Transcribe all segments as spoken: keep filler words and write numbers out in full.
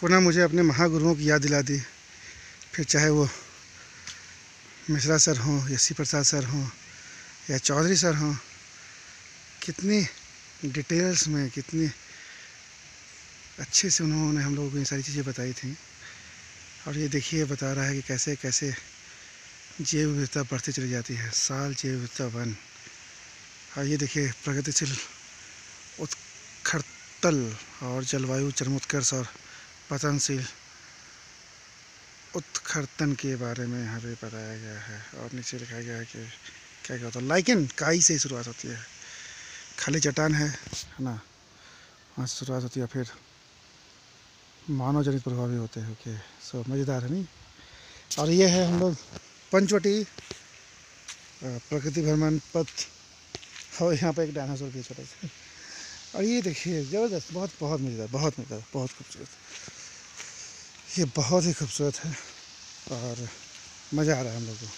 पुनः मुझे अपने महागुरुओं की याद दिला दी। फिर चाहे वो मिश्रा सर हों, यसी प्रसाद सर हों या चौधरी सर हों, कितनी डिटेल्स में, कितनी अच्छे से उन्होंने हम लोगों को ये सारी चीज़ें बताई थी। और ये देखिए बता रहा है कि कैसे कैसे जैव विविधता बढ़ती चली जाती है, साल जैव विविधता वन। और ये देखिए प्रगतिशील उत्खड़तल और जलवायु चरमोत्कर्ष और पतनशील उत्खड़तन के बारे में यहाँ पे बताया गया है। और नीचे लिखा गया है कि क्या क्या होता है। लाइकेन काई से शुरुआत होती है, खाली चट्टान है है ना, वहाँ से शुरुआत होती है, फिर मानव जनित प्रभाव भी होते हैं। ओके, सो मज़ेदार है नहीं। और ये है हम लोग पंचवटी प्रकृति भ्रमण पथ, और यहाँ पे एक डायनासोर भी छोटा सा। और ये देखिए ज़बरदस्त, बहुत बहुत मज़ेदार, बहुत मज़ेदार, बहुत खूबसूरत। ये बहुत ही खूबसूरत है और मज़ा आ रहा है हम लोग को।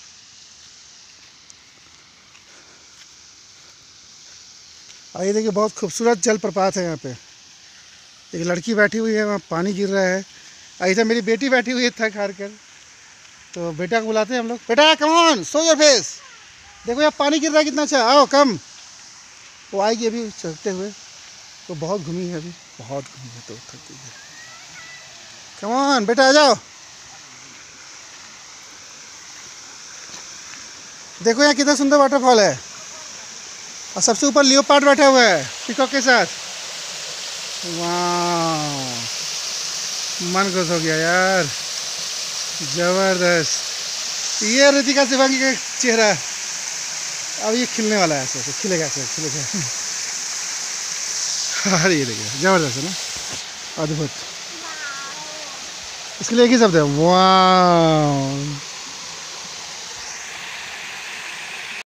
और ये देखिए बहुत खूबसूरत जलप्रपात है यहाँ पे। एक लड़की बैठी हुई है, वहाँ पानी गिर रहा है। ऐसा मेरी बेटी बैठी हुई है थक हार कर, तो बेटा को बुलाते हैं हम लोग। बेटा come on, so your face. देखो यार पानी गिर रहा है कितना अच्छा, आओ कम। वो आएगी अभी चलते हुए, तो बहुत घूमी है अभी, बहुत घूमी है तो थक गई है। कम ऑन बेटा आ जाओ। देखो यहाँ कितना सुंदर वाटरफॉल है, और सबसे ऊपर लियोपार्ड बैठा हुआ है पिकॉक के साथ। वाह, मन खुश हो गया यार, जबरदस्त। ये रितिका शिवांगी का चेहरा, अब ये खिलने वाला है, ऐसे खिलेगा, ऐसे खिलेगा। अरे ये देखिए जबरदस्त है ना, अद्भुत। इसके लिए एक ही शब्द है, वाह।